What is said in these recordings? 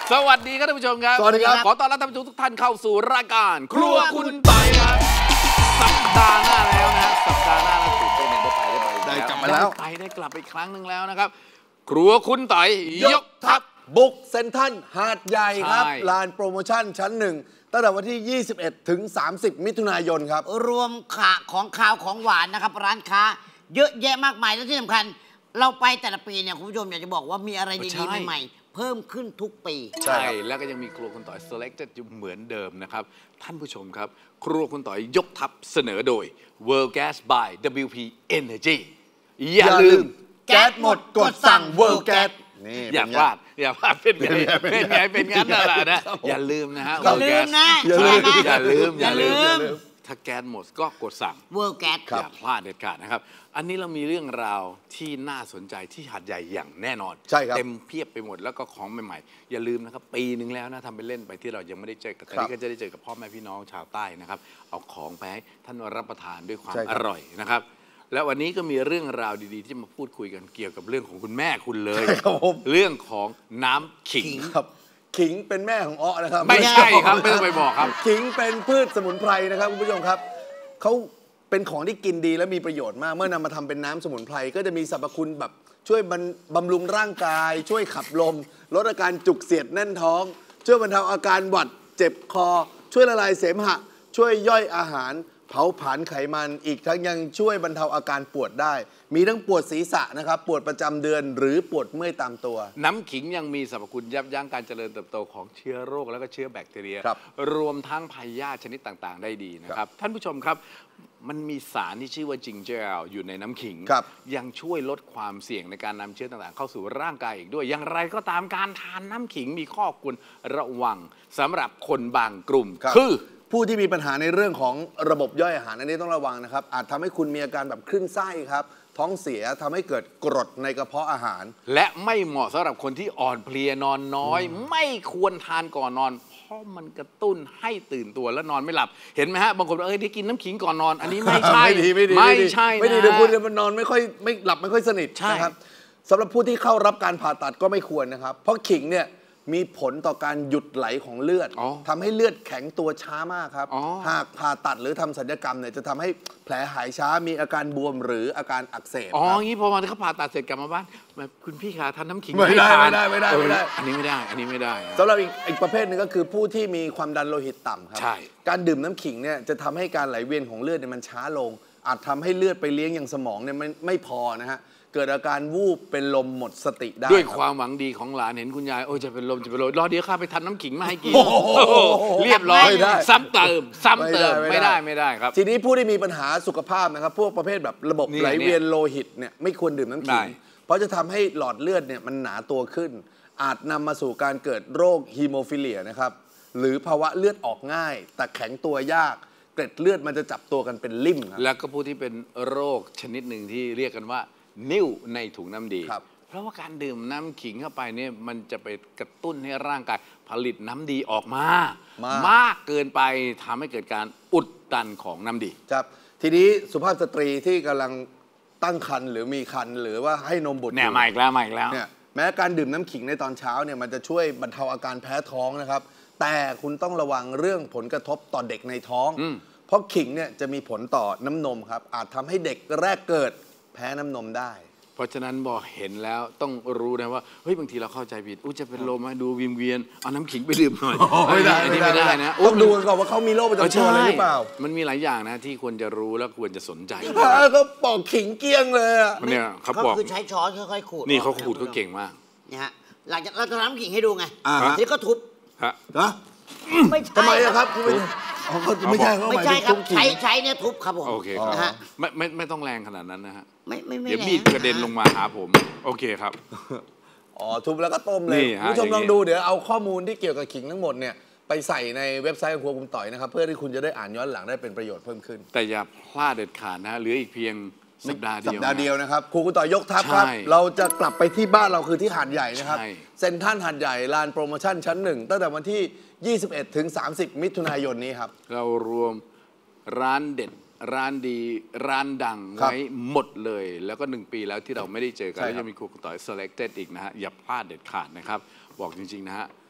สวัสดีครับท่านผู้ชมครับสวัสดีครับขอต้อนรับท่านผู้ชมทุกท่านเข้าสู่รายการครัวคุณต่อยครับสัปดาห์หน้าแล้วนะฮะสัปดาห์หน้าเราตื่นเต้นได้กลับมาแล้วได้กลับไปอีกครั้งหนึ่งแล้วนะครับครัวคุณต่อยยกทัพบุกเซ็นทรัลหาดใหญ่ครับลานโปรโมชั่นชั้น 1ตั้งแต่วันที่ 21 ถึง 30 มิถุนายนครับรวมของคาวของหวานนะครับร้านค้าเยอะแยะมากมายและที่สำคัญเราไปแต่ละปีเนี่ยคุณผู้ชมอยากจะบอกว่ามีอะไรดีๆใหม่ๆเพิ่มขึ้นทุกปีใช่แล้วก็ยังมีครัวคุณต่อย selected อยู่เหมือนเดิมนะครับท่านผู้ชมครับครัวคุณต่อยยกทัพเสนอโดย World Gas by WP Energy อย่าลืมแก๊สหมดกดสั่ง World Gas อย่าพลาดเป็นไงเป็นงั้นนั่นแหละนะอย่าลืมนะฮะอย่าลืมนะอย่าลืมถ้าแก๊สหมดก็กดสั่ง World Gas อย่าพลาดเด็ดขาดนะครับอันนี้เรามีเรื่องราวที่น่าสนใจที่หาดใหญ่อย่างแน่นอนใช่ครับเต็มเพียบไปหมดแล้วก็ของใหม่ๆอย่าลืมนะครับปีนึงแล้วนะทำไปเล่นไปที่เรายังไม่ได้เจอกันแต่นี้ก็จะได้เจอกับพ่อแม่พี่น้องชาวใต้นะครับเอาของไปให้ท่านรับประทานด้วยความอร่อยนะครับและวันนี้ก็มีเรื่องราวดีๆที่มาพูดคุยกันเกี่ยวกับเรื่องของคุณแม่คุณเลยเรื่องของน้ำขิงครับขิงเป็นแม่ของอ้อนะครับไม่ใช่ครับไม่ต้องไปบอกครับขิงเป็นพืชสมุนไพรนะครับคุณผู้ชมครับเขาเป็นของที่กินดีและมีประโยชน์มากเมื่อนำมาทำเป็นน้ำสมุนไพรก็จะมีสรรพคุณแบบช่วยบำรุงร่างกายช่วยขับลมลดอาการจุกเสียดแน่นท้องช่วยบรรเทาอาการหวัดเจ็บคอช่วยละลายเสมหะช่วยย่อยอาหารเผาผลาญไขมันอีกทั้งยังช่วยบรรเทาอาการปวดได้มีทั้งปวดศีรษะนะครับปวดประจำเดือนหรือปวดเมื่อยตามตัวน้ำขิงยังมีสรรพคุณยับยั้งการเจริญเติบโตของเชื้อโรคและก็เชื้อแบคทีเรียรวมทั้งพยาธิชนิดต่างๆได้ดีนะครับท่านผู้ชมครับมันมีสารที่ชื่อว่าจิงเจลอยู่ในน้ำขิงยังช่วยลดความเสี่ยงในการนำเชื้อต่างๆเข้าสู่ร่างกายอีกด้วยอย่างไรก็ตามการทานน้ำขิงมีข้อควรระวังสำหรับคนบางกลุ่มคือผู้ที่มีปัญหาในเรื่องของระบบย่อยอาหารอันนี้ต้องระวังนะครับอาจทำให้คุณมีอาการแบบคลื่นไส้ครับท้องเสียทำให้เกิดกรดในกระเพาะอาหารและไม่เหมาะสำหรับคนที่อ่อนเพลียนอนน้อยไม่ควรทานก่อนนอนเพราะมันกระตุ้นให้ตื่นตัวและนอนไม่หลับเห็นไหมฮะบางคนได้กินน้ำขิงก่อนนอนอันนี้ไม่ใช่ไม่ใช่เดี๋ยวคุณจะนอนไม่ค่อยไม่หลับไม่ค่อยสนิทนะครับสำหรับผู้ที่เข้ารับการผ่าตัดก็ไม่ควรนะครับเพราะขิงเนี่ยมีผลต่อการหยุดไหลของเลือดทำให้เลือดแข็งตัวช้ามากครับหากผ่าตัดหรือทำศัลยกรรมเนี่ยจะทำให้แผลหายช้ามีอาการบวมหรืออาการอักเสบงี้พอมาเขาผ่าตัดเสร็จกลับมาบ้านคุณพี่คะทานน้ำขิงไม่ได้อันนี้ไม่ได้สำหรับอีกประเภทหนึ่งก็คือผู้ที่มีความดันโลหิตต่ำครับการดื่มน้ำขิงเนี่ยจะทำให้การไหลเวียนของเลือดเนี่ยมันช้าลงอาจทำให้เลือดไปเลี้ยงยังสมองเนี่ยไม่พอนะฮะเกิดอาการวูบเป็นลมหมดสติได้ด้วยความหวังดีของหลานเห็นคุณยายจะเป็นลมรอเดี๋ยวข้าไปทานน้ำขิงมาให้กินเรียบร้อยซ้ำเติมไม่ได้ครับทีนี้ผู้ที่มีปัญหาสุขภาพนะครับพวกประเภทแบบระบบไหลเวียนโลหิตเนี่ยไม่ควรดื่มน้ำขิงเพราะจะทำให้หลอดเลือดเนี่ยมันหนาตัวขึ้นอาจนำมาสู่การเกิดโรคฮีโมฟิเลียนะครับหรือภาวะเลือดออกง่ายแต่แข็งตัวยากเกล็ดเลือดมันจะจับตัวกันเป็นลิ่มแล้วก็ผู้ที่เป็นโรคชนิดหนึ่งที่เรียกกันว่านิ่วในถุงน้ำดีเพราะว่าการดื่มน้ำขิงเข้าไปเนี่ยมันจะไปกระตุ้นให้ร่างกายผลิตน้ำดีออกมามากเกินไปทำให้เกิดการอุดตันของน้ำดีครับทีนี้สุภาพสตรีที่กำลังตั้งครรภ์หรือมีครรภ์หรือว่าให้นมบุตรเนี่ยมาอีกแล้วเนี่ยแม้การดื่มน้ำขิงในตอนเช้าเนี่ยมันจะช่วยบรรเทาอาการแพ้ท้องนะครับแต่คุณต้องระวังเรื่องผลกระทบต่อเด็กในท้องเพราะขิงเนี่ยจะมีผลต่อน้ำนมครับอาจทำให้เด็กแรกเกิดแพ้น้ำนมได้เพราะฉะนั้นบอกเห็นแล้วต้องรู้นะว่าเฮ้ยบางทีเราเข้าใจผิดจะเป็นลมมาดูวิงเวียนเอาน้ำขิงไปดื่มหน่อยไม่ได้นะต้องดูก่อนว่าเขามีโรคประจำตัวอะไรหรือเปล่ามันมีหลายอย่างนะที่ควรจะรู้และควรจะสนใจก็ปอกขิงเกี้ยงเลยอ่ะเนี่ยเขาบอกคือใช้ช้อนค่อยๆขูดนี่เขาขูดเขาเก่งมากนี่ฮะหลังจากเราจะทำขิงให้ดูไงทีนี้ก็ทุบไม่ทำไมอะครับไม่ใช่ครับใช้เนี่ยทุบครับผมโอเคครับไม่ต้องแรงขนาดนั้นนะฮะไม่เดี๋ยวมีดกระเด็นลงมาหาผมโอเคครับทุบแล้วก็ต้มเลยคุณผู้ชมลองดูเดี๋ยวเอาข้อมูลที่เกี่ยวกับขิงทั้งหมดเนี่ยไปใส่ในเว็บไซต์ของครัวคุณต่อยนะครับเพื่อที่คุณจะได้อ่านย้อนหลังได้เป็นประโยชน์เพิ่มขึ้นแต่อย่าพลาดเด็ดขาดนะเหลืออีกเพียงสัปดาห์เดียวนะครับครูคุณต่อยยกทัพครับเราจะกลับไปที่บ้านเราคือที่หาดใหญ่นะครับเซ็นทรัลหาดใหญ่ลานโปรโมชั่นชั้น 1ตั้งแต่วันที่21 ถึง 30 มิถุนายนนี้ครับเรารวมร้านเด็ดร้านดีร้านดังไว้หมดเลยแล้วก็1 ปีแล้วที่เราไม่ได้เจอกันแล้วยังมีครูคุณต่อย selected อีกนะฮะอย่าพลาดเด็ดขาดนะครับบอกจริงๆนะฮะ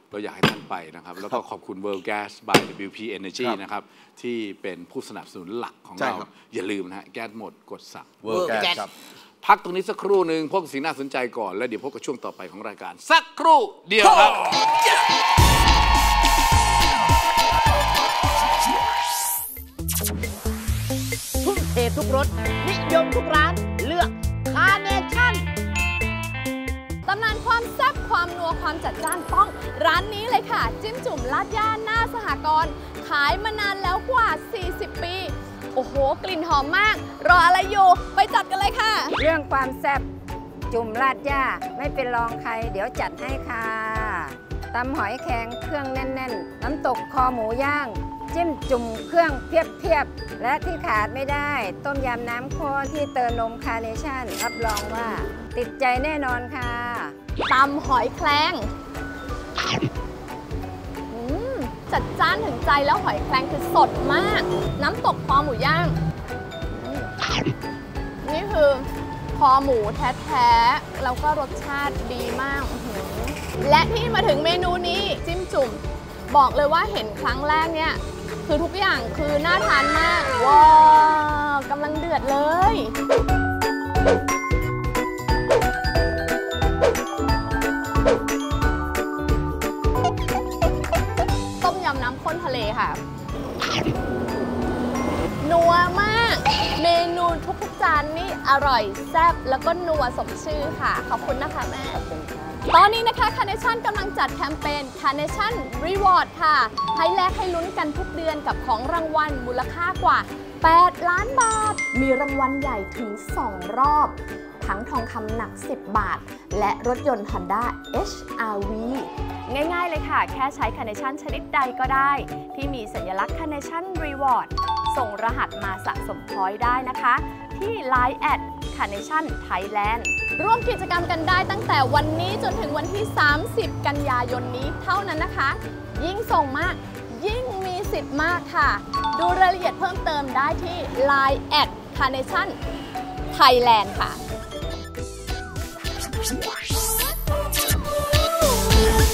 เราอยากให้ท่านไปนะครับแล้วก็ขอบคุณ World Gas by WP Energy นะครับที่เป็นผู้สนับสนุนหลักของเราอย่าลืมนะฮะแก๊สหมดกดสั่ง World Gas ครับพักตรงนี้สักครู่หนึ่งพวกสิ่งน่าสนใจก่อนแล้วเดี๋ยวพบกับช่วงต่อไปของรายการสักครู่เดียวครับทุ่มเททุกรสนิยมทุกร้านเลือกคาร์เนชั่นตำนานความแซ่บความนัวความจัดจ้านต้องร้านนี้เลยค่ะจิ้มจุ่มลาดย่าหน้าสหกรณ์ขายมานานแล้วกว่า40 ปีโอ้โหกลิ่นหอมมากรออะไรอยู่ไปจัดกันเลยค่ะเรื่องความแซ่บจุ่มลาดย่าไม่เป็นรองใครเดี๋ยวจัดให้ค่ะตำหอยแครงเครื่องแน่นๆน้ำตกคอหมูย่างจิ้มจุ่มเครื่องเพียบๆและที่ขาดไม่ได้ต้มยำน้ำข้นที่เติมนมคาร์เนชั่นรับรองว่าติดใจแน่นอนค่ะตำหอยแครงจัดจ้านถึงใจแล้วหอยแครงคือสดมากน้ำตกคอหมูย่างนี่คือคอหมูแท้ๆแล้วก็รสชาติดีมากและที่มาถึงเมนูนี้จิ้มจุ่มบอกเลยว่าเห็นครั้งแรกเนี่ยคือทุกอย่างคือน่าทานมากว้าวกำลังเดือดเลยต้มยำน้ำข้นทะเลค่ะนัวมากเมนูทุกจานนี่อร่อยแซ่บแล้วก็นัวสมชื่อค่ะขอบคุณนะคะแม่ตอนนี้นะคะ Carnation กำลังจัดแคมเปญ Carnation Reward ค่ะให้แลกให้ลุ้นกันทุกเดือนกับของรางวัลมูลค่ากว่า8 ล้านบาทมีรางวัลใหญ่ถึง2 รอบทั้งทองคำหนัก10 บาทและรถยนต์ Honda HR-V ง่ายๆเลยค่ะแค่ใช้ Carnation ชนิดใดก็ได้ที่มีสัญลักษณ์ Carnation Reward ส่งรหัสมาสะสมพอยต์ได้นะคะที่ Line @Carnation Thailand ร่วมกิจกรรมกันได้ตั้งแต่วันนี้จนถึงวันที่30 กันยายนนี้เท่านั้นนะคะยิ่งส่งมากยิ่งมีสิทธิ์มากค่ะดูรายละเอียดเพิ่มเติมได้ที่ Line @Carnation Thailand ค่ะ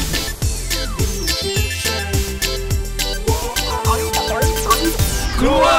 ครัว